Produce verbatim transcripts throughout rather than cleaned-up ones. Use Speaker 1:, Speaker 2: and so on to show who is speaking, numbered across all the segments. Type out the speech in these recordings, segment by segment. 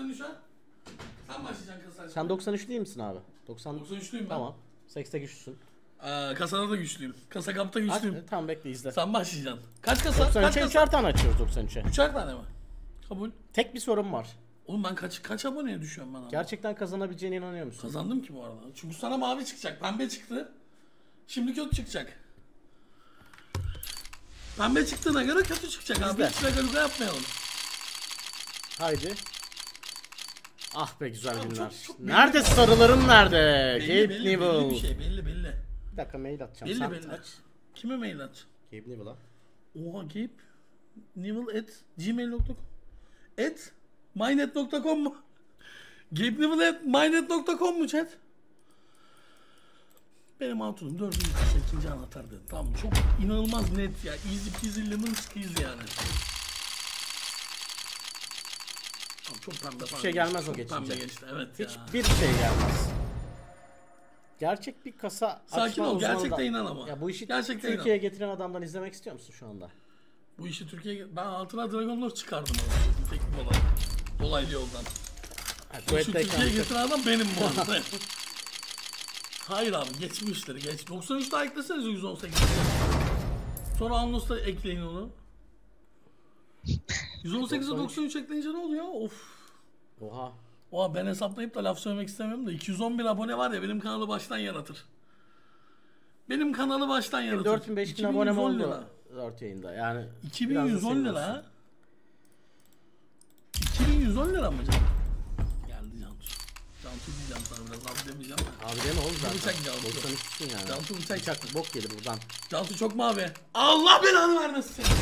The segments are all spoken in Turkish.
Speaker 1: doksan üç ha? Sen başlayacaksın kasa.
Speaker 2: Sen doksan üç değil misin abi? doksan...
Speaker 1: doksan üçlüyüm ben.
Speaker 2: Tamam. Sekste güçlüsün.
Speaker 1: Aa, kasada da güçlüyüm. Kasa kapta güçlüyüm.
Speaker 2: Aç, tamam bekle izle.
Speaker 1: Sen başlayacaksın. Kaç kasa?
Speaker 2: doksan üçe
Speaker 1: Kaç
Speaker 2: üçer
Speaker 1: kasa?
Speaker 2: tane açıyoruz doksan üçe.
Speaker 1: Üçer tane mi? Kabul.
Speaker 2: Tek bir sorun var.
Speaker 1: Oğlum ben kaç kaç aboneye düşüyorum ben abi?
Speaker 2: Gerçekten kazanabileceğine inanıyor musun?
Speaker 1: Kazandım ki bu arada. Çünkü sana mavi çıkacak. Pembe çıktı. Şimdi kötü çıkacak. Pembe çıktığına göre kötü çıkacak abi.
Speaker 2: İzle.
Speaker 1: Hiç legaluga yapmayalım.
Speaker 2: Haydi. Ah be güzel
Speaker 1: Abi
Speaker 2: günler.
Speaker 1: çok- çok
Speaker 2: nerede
Speaker 1: belli
Speaker 2: sarılarım nerede?
Speaker 1: Belli
Speaker 2: Gabe
Speaker 1: belli, belli bir
Speaker 2: Newell.
Speaker 1: şey. Belli belli.
Speaker 2: Bir dakika mail atacağım.
Speaker 1: Belli
Speaker 2: Sen
Speaker 1: belli.
Speaker 2: aç.
Speaker 1: Kime mail at?
Speaker 2: Gabe Newell'a.
Speaker 1: Oha Gabe Newell at gmail nokta com at mynet nokta com mu? Gabe Newell at mynet nokta com mu chat? Benim hatunum dördüncü kasa ikinci anahtar dedi. Tamam çok inanılmaz net ya. Easy peasy lemon squeeze yani. Tamam, çok pembe
Speaker 2: Hiçbir şey gelmez o
Speaker 1: çok
Speaker 2: geçince.
Speaker 1: Pembe geçti evet ya.
Speaker 2: Hiçbir şey gelmez. Gerçek bir kasa
Speaker 1: Sakin
Speaker 2: açma
Speaker 1: ol,
Speaker 2: uzmanı
Speaker 1: gerçekten
Speaker 2: da-
Speaker 1: inan ama.
Speaker 2: Ya bu işi
Speaker 1: Gerçekten
Speaker 2: Türkiye'ye getiren adamdan izlemek istiyor musun şu anda?
Speaker 1: Bu işi Türkiye'ye... Ben altına Dragon Lord çıkardım abi. Teknik olarak. Dolaylı yoldan.
Speaker 2: Ha,
Speaker 1: Bu işi
Speaker 2: Kuveyt'teyken-
Speaker 1: Türkiye'ye getiren adam benim bu arada. Hayır abi geçmişleri geç. doksan üç daha eklesenize yüz on sekiz. Sonra Anlos'ta ekleyin onu. yüz on sekize doksan üç ekleyince ne oluyor? Of.
Speaker 2: Oha.
Speaker 1: Oha ben hesaplayıp da laf söylemek istemiyorum da iki yüz on bir abone var ya benim kanalı baştan yaratır. Benim kanalı baştan yaratır.
Speaker 2: dört bin beş bin
Speaker 1: iki bin yüz
Speaker 2: abonem
Speaker 1: on
Speaker 2: oldu
Speaker 1: lira.
Speaker 2: dört yayında yani.
Speaker 1: iki
Speaker 2: biraz
Speaker 1: bin
Speaker 2: da
Speaker 1: yüz on
Speaker 2: senin
Speaker 1: lira
Speaker 2: olsun.
Speaker 1: ha. iki bin yüz on lira mı canım? Geldi Cantu. Cantu diyeceğim sana biraz abi demeyeceğim.
Speaker 2: Abi deme oğlum zaten.
Speaker 1: Bıçak Cantu.
Speaker 2: doksan üçsün yani.
Speaker 1: Cantu bıçak.
Speaker 2: Bıçak bok gelir buradan.
Speaker 1: Cantu çok mavi. Allah belanı vermesin seni.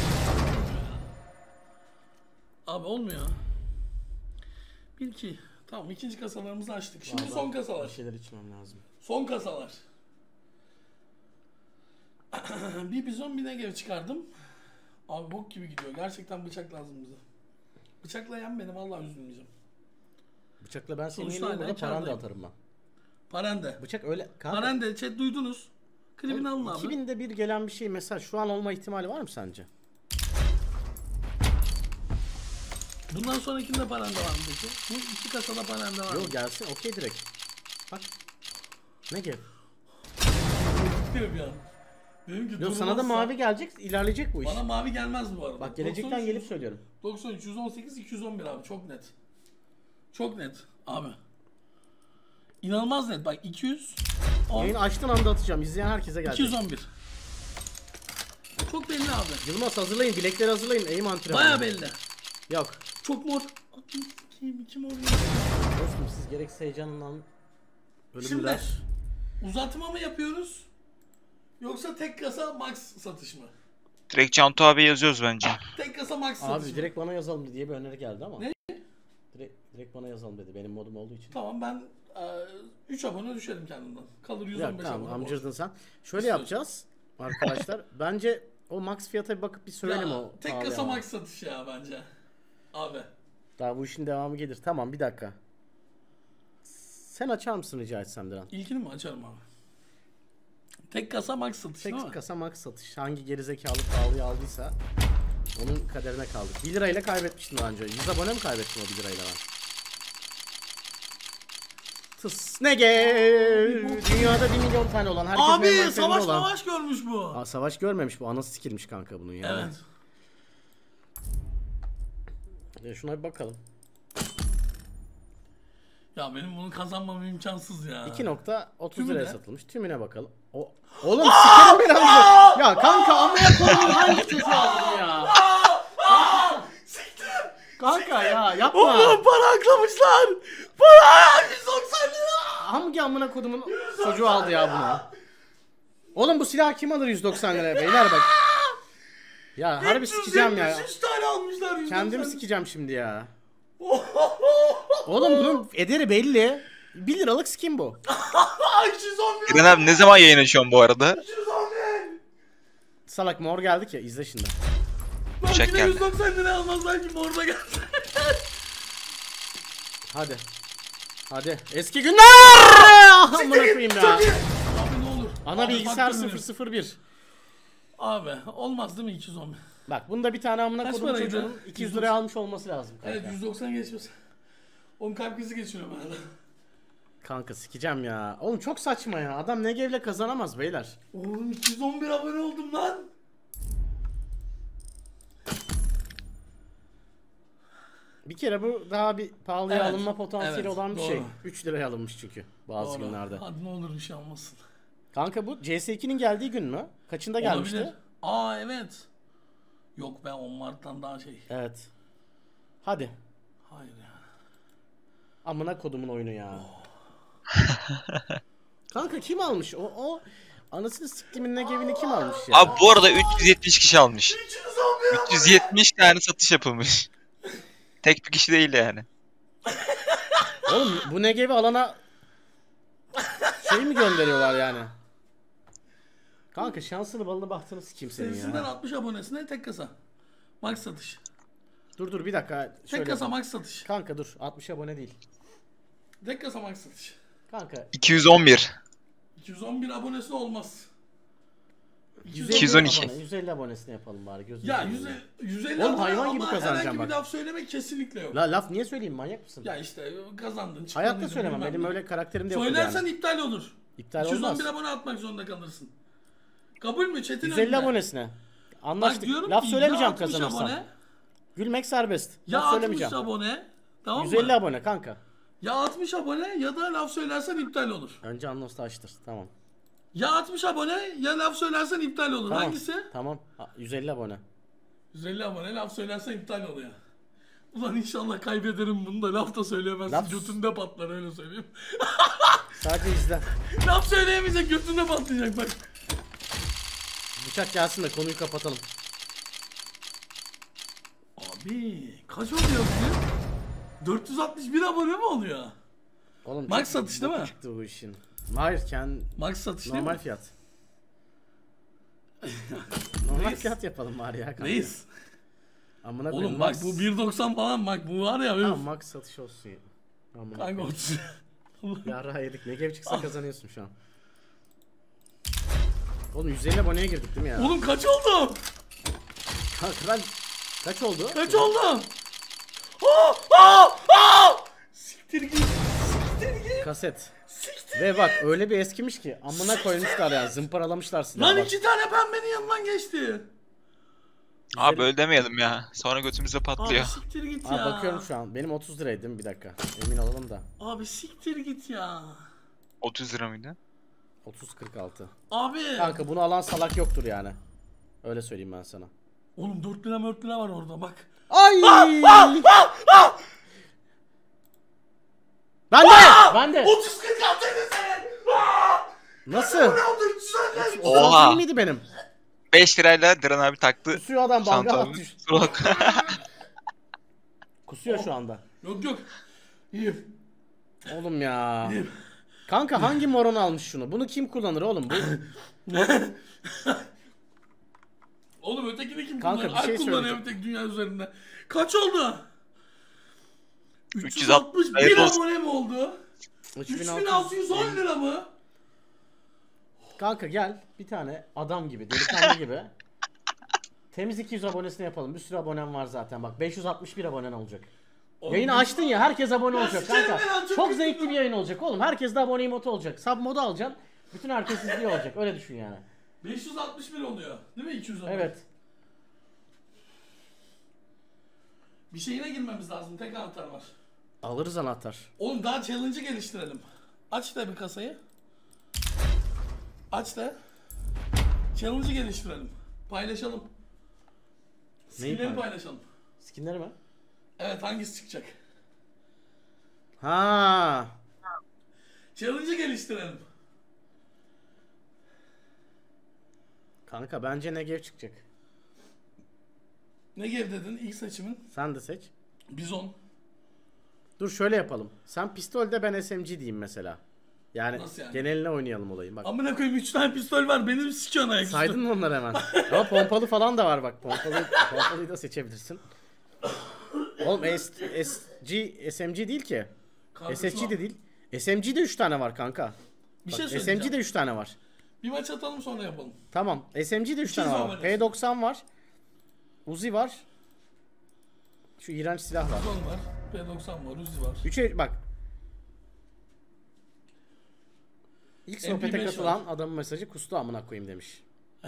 Speaker 1: Abi olmuyor. Bil ki. Tamam ikinci kasalarımızı açtık. Şimdi
Speaker 2: Vallahi
Speaker 1: son kasalar.
Speaker 2: Bir şeyler içmem lazım.
Speaker 1: Son kasalar. Bir bizon bir negev çıkardım. Abi bok gibi gidiyor. Gerçekten bıçak lazım bize. Bıçakla yen beni vallahi üzülmeyeceğim.
Speaker 2: Bıçakla ben seni
Speaker 1: Sonuçta
Speaker 2: yeniyorum burada
Speaker 1: hala
Speaker 2: paran da
Speaker 1: kârdayım.
Speaker 2: atarım ben.
Speaker 1: Parende.
Speaker 2: Bıçak öyle. Kanka,
Speaker 1: Parende chat duydunuz. Klibini alın abi.
Speaker 2: iki binde bir gelen bir şey mesela şu an olma ihtimali var mı sence?
Speaker 1: Bundan sonrakinde parende var mı peki? Bu iki kasada parende var mı?
Speaker 2: Yok gelsin okey direkt. Bak. Ne gel?
Speaker 1: Gidiyor bir an. Benimki
Speaker 2: Yok sana da
Speaker 1: durmazsa-
Speaker 2: mavi gelecek ilerleyecek bu iş.
Speaker 1: Bana mavi gelmez bu arada.
Speaker 2: Bak gelecekten
Speaker 1: doksan üç,
Speaker 2: gelip söylüyorum.
Speaker 1: doksan üç, yüz on sekiz, iki yüz on bir abi çok net. Çok net abi. İnanılmaz net bak iki yüz on,
Speaker 2: Yayını açtığın anda atacağım. İzleyen herkese gelecek.
Speaker 1: iki yüz on bir. Çok belli abi.
Speaker 2: Yılmaz hazırlayın. Bilekleri hazırlayın. Eğim antrenmanı.
Speaker 1: Baya belli.
Speaker 2: Yok.
Speaker 1: Çok mor. Kim, iki mor.
Speaker 2: Dostum siz gerekse heyecanından
Speaker 1: Şimdi
Speaker 2: ölümler.
Speaker 1: uzatma mı yapıyoruz? Yoksa tek kasa max satış mı?
Speaker 3: Direkt Cantu abi yazıyoruz bence.
Speaker 1: Tek kasa max satış
Speaker 2: Abi
Speaker 1: mı?
Speaker 2: direkt bana yazalım diye bir öneri geldi ama.
Speaker 1: Ne?
Speaker 2: Direkt, direkt bana yazalım dedi. Benim modum olduğu için.
Speaker 1: Tamam ben üç abone düşerim kendimden. Kalır yüz on
Speaker 2: Ya
Speaker 1: beş
Speaker 2: tamam
Speaker 1: abone.
Speaker 2: amcırdın sen. Şöyle
Speaker 1: İstiyorsun.
Speaker 2: yapacağız arkadaşlar. Bence o max fiyata bir bakıp bir söyleyelim
Speaker 1: Ya,
Speaker 2: o.
Speaker 1: tek
Speaker 2: pahalı
Speaker 1: kasa
Speaker 2: ama.
Speaker 1: max satış ya bence. Abi.
Speaker 2: Daha bu işin devamı gelir. Tamam bir dakika. Sen açar mısın rica etsem Diren?
Speaker 1: İlkini mi açarım abi? Tek kasa max satış değil mi?
Speaker 2: Tek kasa max satış. Hangi gerizekalı pahalıyı aldıysa onun kaderine kaldık. bir lirayla kaybetmiştim daha önce. yüz abone mi kaybettim o bir lirayla ben? Tıs ne ge? Dünyada bir milyon tane olan herkes
Speaker 1: Abi
Speaker 2: envanterinde
Speaker 1: savaş
Speaker 2: olan.
Speaker 1: savaş görmüş bu.
Speaker 2: Aa, savaş görmemiş bu. Anası sikilmiş kanka bunun ya.
Speaker 1: Evet.
Speaker 2: Ya şuna bir bakalım.
Speaker 1: Ya benim bunu kazanmam imkansız ya.
Speaker 2: iki nokta otuz
Speaker 1: Tümüne.
Speaker 2: liraya satılmış. Tümüne bakalım. O oğlum sikerim belanı. Ya kanka amına koyayım hangi çocuğu aldın ya?
Speaker 1: Siktir.
Speaker 2: Kanka ya yapma.
Speaker 1: Oğlum para aklamışlar. Para yüz doksan lira.
Speaker 2: Hangi amına kodumun çocuğu aldı ya bunu? Oğlum bu silahı kim alır yüz doksan liraya beyler bak. Ya harbi sikeceğim ya.
Speaker 1: üç tane almışlar yüz doksan.
Speaker 2: Kendimi sikeceğim şimdi ya. Oğlum bunun ederi belli. bir liralık skin bu.
Speaker 1: üç yüz on bir.
Speaker 3: İren abi ne zaman yayın açıyorsun bu arada?
Speaker 1: üç yüz on bir.
Speaker 2: Salak mor geldik ya izle şimdi.
Speaker 1: Bak
Speaker 3: Çek
Speaker 1: yine
Speaker 3: geldi.
Speaker 1: yüz doksan lira almazlar ki orada geldi.
Speaker 2: Hadi. Hadi. Eski günler! Amına koyayım ya.
Speaker 1: Çok iyi. Abi ne olur.
Speaker 2: Ana
Speaker 1: Abi
Speaker 2: bilgisayar
Speaker 1: bak
Speaker 2: sıfır
Speaker 1: dönüyor.
Speaker 2: sıfır bir.
Speaker 1: Abi olmaz değil mi iki yüz on bir?
Speaker 2: Bak bunda bir tane amına
Speaker 1: Kaç
Speaker 2: kodum
Speaker 1: paraydı?
Speaker 2: çocuğunun iki yüz liraya almış olması lazım kanka.
Speaker 1: Evet yüz doksan geçmez. Oğlum kalp krizi geçiriyorum hala.
Speaker 2: Kanka sikeceğim ya. Oğlum çok saçma ya. Adam Negev'le kazanamaz beyler.
Speaker 1: Oğlum iki yüz on bir abone oldum lan.
Speaker 2: Bir kere bu daha bir pahalıya
Speaker 1: Evet,
Speaker 2: alınma potansiyeli
Speaker 1: evet,
Speaker 2: olan bir
Speaker 1: doğru.
Speaker 2: şey. üç liraya alınmış çünkü bazı
Speaker 1: Doğru.
Speaker 2: günlerde.
Speaker 1: Hadi ne olur bir şey olmasın.
Speaker 2: Kanka bu C S iki'nin geldiği gün mü? Kaçında gelmişti?
Speaker 1: Olabilir. Aa evet. Yok ben on Mart'tan daha şey.
Speaker 2: Evet. Hadi.
Speaker 1: Hayır ya.
Speaker 2: Amına kodumun oyunu ya. Kanka kim almış? O o anasını siktimin Negev'ini kim almış ya?
Speaker 3: Abi bu arada üç yüz yetmiş kişi almış.
Speaker 1: üç yüz on bir
Speaker 3: üç yüz yetmiş tane satış yapılmış. Tek bir kişi değil yani.
Speaker 2: Oğlum bu Negev'i alana şey mi gönderiyorlar yani? Kanka şansını balını bahtını sikeyim senin
Speaker 1: Serisinden
Speaker 2: ya.
Speaker 1: altmış abonesine tek kasa. Max satış.
Speaker 2: Dur dur bir dakika.
Speaker 1: Tek
Speaker 2: Şöyle.
Speaker 1: kasa max satış.
Speaker 2: Kanka dur altmış abone değil.
Speaker 1: Tek kasa max satış.
Speaker 2: Kanka
Speaker 3: iki yüz on bir.
Speaker 1: iki yüz on bir abonesi olmaz.
Speaker 2: yüz
Speaker 1: yüz
Speaker 2: elli
Speaker 3: iki yüz on iki.
Speaker 2: abone, yüz elli abonesini yapalım bari gözünü
Speaker 1: Ya
Speaker 2: seveyim
Speaker 1: yüz
Speaker 2: ya.
Speaker 1: yüz elli
Speaker 2: Oğlum
Speaker 1: abone
Speaker 2: hayvan
Speaker 1: ama
Speaker 2: gibi kazanacağım
Speaker 1: herhangi
Speaker 2: bak.
Speaker 1: bir laf söylemek kesinlikle yok.
Speaker 2: La laf niye söyleyeyim manyak mısın?
Speaker 1: Ya işte kazandın. çıktın
Speaker 2: Hayatta
Speaker 1: dedim,
Speaker 2: söylemem
Speaker 1: bilmem
Speaker 2: benim
Speaker 1: ne.
Speaker 2: öyle karakterimde yok
Speaker 1: Söylersen
Speaker 2: yani.
Speaker 1: iptal olur.
Speaker 2: İptal
Speaker 1: iki yüz on bir
Speaker 2: olmaz.
Speaker 1: abone atmak zorunda kalırsın. Kabul mü Çetin
Speaker 2: yüz elli
Speaker 1: önünde?
Speaker 2: abonesine.
Speaker 1: Bak
Speaker 2: Anlaştık.
Speaker 1: diyorum
Speaker 2: Laf
Speaker 1: ki,
Speaker 2: söylemeyeceğim
Speaker 1: ya altmış
Speaker 2: kazanırsam.
Speaker 1: abone,
Speaker 2: Gülmek serbest.
Speaker 1: ya
Speaker 2: Laf
Speaker 1: altmış
Speaker 2: söylemeyeceğim.
Speaker 1: abone. Tamam
Speaker 2: yüz elli
Speaker 1: mı?
Speaker 2: abone kanka.
Speaker 1: Ya altmış abone ya da laf söylersen iptal olur.
Speaker 2: Önce Anlos'ta açtır. Tamam.
Speaker 1: Ya altmış abone ya laf söylersen iptal olur.
Speaker 2: Tamam.
Speaker 1: Hangisi?
Speaker 2: Tamam. Ha, yüz elli abone.
Speaker 1: yüz elli abone laf söylersen iptal oluyor. Ulan inşallah kaybederim bunu da laf da söyleyemezsin.
Speaker 2: Laf-
Speaker 1: Götünde patlar öyle söyleyeyim.
Speaker 2: Sadece izle.
Speaker 1: Laf söyleyemeyecek götünde patlayacak bak.
Speaker 2: Bıçak gelsin de konuyu kapatalım.
Speaker 1: Abi kaç oluyor bu? dört yüz altmış bir abone mi oluyor?
Speaker 2: Oğlum
Speaker 1: Max
Speaker 2: çok
Speaker 1: satış değil
Speaker 2: boku
Speaker 1: mi?
Speaker 2: çıktı bu işin. Hayır kendi
Speaker 1: Max satış değil
Speaker 2: normal
Speaker 1: mi?
Speaker 2: fiyat. Normal
Speaker 1: Reis.
Speaker 2: fiyat yapalım bari ya kanka.
Speaker 1: Reis.
Speaker 2: Amına
Speaker 1: Oğlum
Speaker 2: koyayım,
Speaker 1: bak
Speaker 2: Max-
Speaker 1: bu bir doksan falan bak bu var ya.
Speaker 2: Tamam
Speaker 1: Üf.
Speaker 2: Max satış olsun ya. Amına
Speaker 1: Kanka
Speaker 2: koyayım.
Speaker 1: otuz.
Speaker 2: Yarrağı yedik. Ne gibi çıksa kazanıyorsun şu an. Oğlum yüz elli aboneye girdik değil mi ya?
Speaker 1: Oğlum kaç oldu?
Speaker 2: Kanka ben... Kaç oldu?
Speaker 1: Kaç oldu? Aa, aa, aa! Siktir git. Siktir git.
Speaker 2: Kaset.
Speaker 1: Siktir.
Speaker 2: Ve bak öyle bir eskimiş ki amına koymuşlar ya zımparalamışlar
Speaker 1: Lan
Speaker 2: silahı.
Speaker 1: iki tane pembenin yanından geçti.
Speaker 3: Abi öyle demeyelim ya. Sonra götümüze
Speaker 1: Abi
Speaker 3: patlıyor.
Speaker 1: siktir git
Speaker 2: Abi
Speaker 1: ya.
Speaker 2: bakıyorum şu an. Benim otuz liraydı değil mi? Bir dakika. Emin olalım da.
Speaker 1: Abi siktir git ya.
Speaker 3: otuz lira mıydı?
Speaker 2: otuz kırk altı.
Speaker 1: Abi.
Speaker 2: Kanka bunu alan salak yoktur yani. Öyle söyleyeyim ben sana.
Speaker 1: Oğlum dört lira dört lira var orada bak.
Speaker 2: Ay! Ben de! Ben de!
Speaker 1: otuz kırk altı sen.
Speaker 2: Nasıl?
Speaker 1: Ne oldu? Söyle.
Speaker 2: otuz altı
Speaker 3: Oha!
Speaker 2: değil miydi benim?
Speaker 3: beş lirayla Diren abi taktı.
Speaker 2: Kusuyor adam balga
Speaker 3: Şantaj.
Speaker 2: attı.
Speaker 3: Bak.
Speaker 2: Kusuyor şu anda.
Speaker 1: Yok yok. İyiyim.
Speaker 2: Oğlum ya. Kanka hangi moron almış şunu? Bunu kim kullanır oğlum? Bu
Speaker 1: Oğlum ötekini kim
Speaker 2: Kanka,
Speaker 1: kullanıyor?
Speaker 2: bir şey
Speaker 1: Alp kullanıyor
Speaker 2: söyleyeceğim.
Speaker 1: öteki dünya üzerinde. Kaç oldu?
Speaker 3: üç
Speaker 1: üç
Speaker 3: yüz
Speaker 1: yüz altmış
Speaker 3: altmış.
Speaker 1: bir
Speaker 3: Hayırlı olsun.
Speaker 1: abone mi oldu? üç bin altı yüz on lira mı?
Speaker 2: Kanka gel bir tane adam gibi, delikanlı gibi. Temiz iki yüz abonesini yapalım. Bir sürü abonem var zaten. Bak beş yüz altmış bir abonen olacak.
Speaker 1: Oğlum,
Speaker 2: Yayını açtın ya herkes abone olacak
Speaker 1: sikerim
Speaker 2: kanka.
Speaker 1: ben, çok
Speaker 2: Çok
Speaker 1: kötü
Speaker 2: zevkli
Speaker 1: bu.
Speaker 2: bir yayın olacak oğlum. Herkes de abone emotu olacak. Sub modu alacaksın. Bütün herkes izliyor olacak. Öyle düşün yani.
Speaker 1: beş yüz altmış bir oluyor. Değil mi iki yüz abone?
Speaker 2: Evet.
Speaker 1: Bir şeyine girmemiz lazım. Tek anahtar var.
Speaker 2: Alırız anahtar.
Speaker 1: Oğlum daha challenge'ı geliştirelim. Aç da bir kasayı. Aç da. Challenge'ı geliştirelim. Paylaşalım.
Speaker 2: Neyi
Speaker 1: Skinleri
Speaker 2: paylaş-
Speaker 1: paylaşalım.
Speaker 2: Skinleri mi?
Speaker 1: Evet hangisi çıkacak?
Speaker 2: Ha.
Speaker 1: Challenge'ı geliştirelim.
Speaker 2: Kanka bence Negev çıkacak.
Speaker 1: Ne gev dedin ilk seçimin?
Speaker 2: Sen de seç.
Speaker 1: Bizon.
Speaker 2: Dur şöyle yapalım. Sen pistolde ben S M G diyeyim mesela. Yani,
Speaker 1: Nasıl yani?
Speaker 2: geneline oynayalım olayı. Bak.
Speaker 1: Amına koyayım üç tane pistol var benim sikiyorsun ayaküstü.
Speaker 2: Saydın mı onları hemen? Ama pompalı falan da var bak. Pompalı, pompalıyı da seçebilirsin. Oğlum S, SG, S M G değil ki.
Speaker 1: Kanka,
Speaker 2: S S
Speaker 1: şu
Speaker 2: G
Speaker 1: an-
Speaker 2: de değil. S M G de üç tane var kanka.
Speaker 1: Bir
Speaker 2: Bak,
Speaker 1: şey
Speaker 2: S M
Speaker 1: söyleyeceğim.
Speaker 2: G de üç tane var.
Speaker 1: Bir maç atalım sonra yapalım.
Speaker 2: Tamam. S M G de üç tane
Speaker 1: yüz
Speaker 2: var.
Speaker 1: abone.
Speaker 2: P doksan var. Uzi var. Şu iğrenç silah var.
Speaker 1: Son var. P doksan var. Uzi var.
Speaker 2: Üçe bak. İlk
Speaker 1: M P
Speaker 2: sohbete
Speaker 1: beş
Speaker 2: katılan adamın mesajı kustu amına koyayım demiş.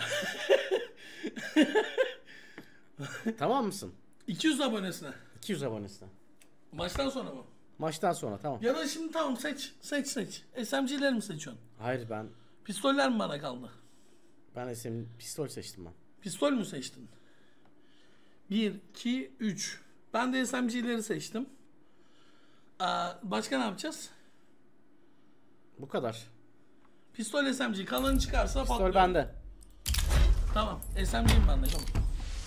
Speaker 2: Tamam mısın?
Speaker 1: iki yüz abonesine.
Speaker 2: iki yüz abonesine.
Speaker 1: Maçtan sonra mı?
Speaker 2: Maçtan sonra tamam.
Speaker 1: Ya da şimdi tamam seç. Seç seç. S M G'leri mi seçiyorsun?
Speaker 2: Hayır ben
Speaker 1: Pistoller mi bana kaldı?
Speaker 2: ben esemin pistol seçtim ben.
Speaker 1: Pistol mü seçtin? bir, iki, üç. Ben de S M G'leri seçtim. Aa, başka ne yapacağız?
Speaker 2: Bu kadar.
Speaker 1: Pistol S M G. Kalanı çıkarsa
Speaker 2: Pistol
Speaker 1: patlıyorum.
Speaker 2: bende.
Speaker 1: Tamam. S M G'yim ben de. Tamam.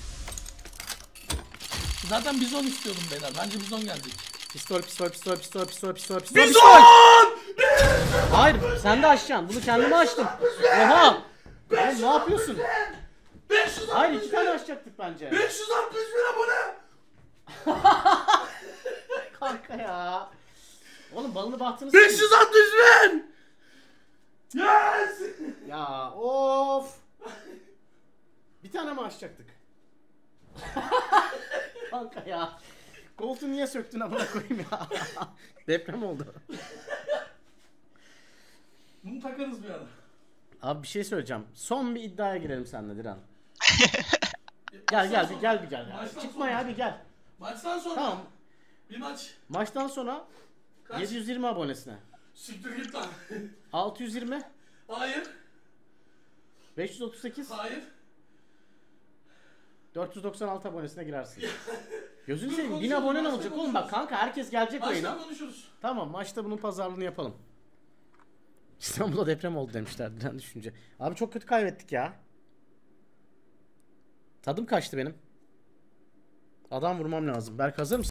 Speaker 1: Zaten bizon istiyordum beyler. Bence bizon gelecek.
Speaker 2: Pistol pistol pistol pistol pistol pistol pistol.
Speaker 1: Bizon!
Speaker 2: Hayır sen de açacaksın. Bunu kendime açtım. Oha! Oğlum ne yapıyorsun?
Speaker 1: beş yüz
Speaker 2: Hayır iki tane açacaktık bence.
Speaker 1: beş yüz altmış bin abone!
Speaker 2: Kanka ya. Oğlum balını bahtını
Speaker 1: beş yüz altmış bin! Yes!
Speaker 2: Ya of. Bir tane mi açacaktık? Kanka ya. Koltuğu niye söktün amına koyayım ya? Deprem oldu.
Speaker 1: Bunu takarız bir ara.
Speaker 2: Abi bir şey söyleyeceğim. Son bir iddiaya girelim seninle Diren. Gel gel bir gel bir gel. Ya.
Speaker 1: Maçtan
Speaker 2: Çıkma
Speaker 1: sonra.
Speaker 2: ya bir gel.
Speaker 1: Maçtan sonra.
Speaker 2: Tamam.
Speaker 1: Bir maç.
Speaker 2: Maçtan sonra
Speaker 1: Kaç?
Speaker 2: yedi yüz yirmi abonesine.
Speaker 1: Siktir git lan.
Speaker 2: altı yüz yirmi,
Speaker 1: Hayır.
Speaker 2: beş yüz otuz sekiz,
Speaker 1: Hayır.
Speaker 2: dört yüz doksan altı abonesine girersin. Gözünü
Speaker 1: Dur,
Speaker 2: seveyim bin
Speaker 1: konuşuruz,
Speaker 2: abonen
Speaker 1: maçta
Speaker 2: olacak oğlum
Speaker 1: konuşuruz.
Speaker 2: bak kanka herkes gelecek oyuna.
Speaker 1: Maçta konuşuruz.
Speaker 2: Tamam maçta bunun pazarlığını yapalım. İstanbul'da deprem oldu demişler Diren düşünce. Abi çok kötü kaybettik ya. Tadım kaçtı benim. Adam vurmam lazım. Berk hazır mısın?